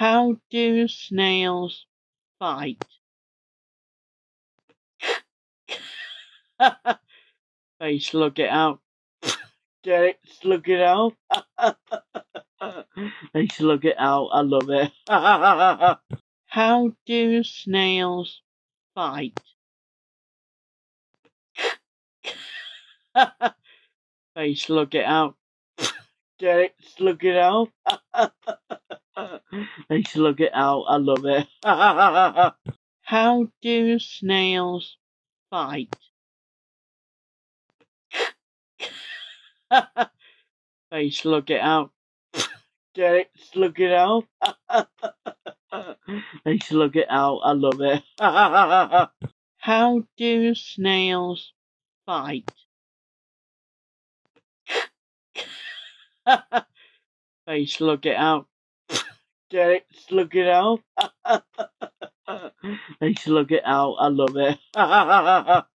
How do snails fight? They slug it out. Get it? Slug it out. They slug it out. I love it. How do snails fight? They slug it out. Get it? Slug it out. They slug it out. I love it. How do snails fight? They slug it out. Get it? Slug it out. They slug it out. I love it. How do snails fight? They slug it out. Get it? Slug it out. They slug it out. I love it.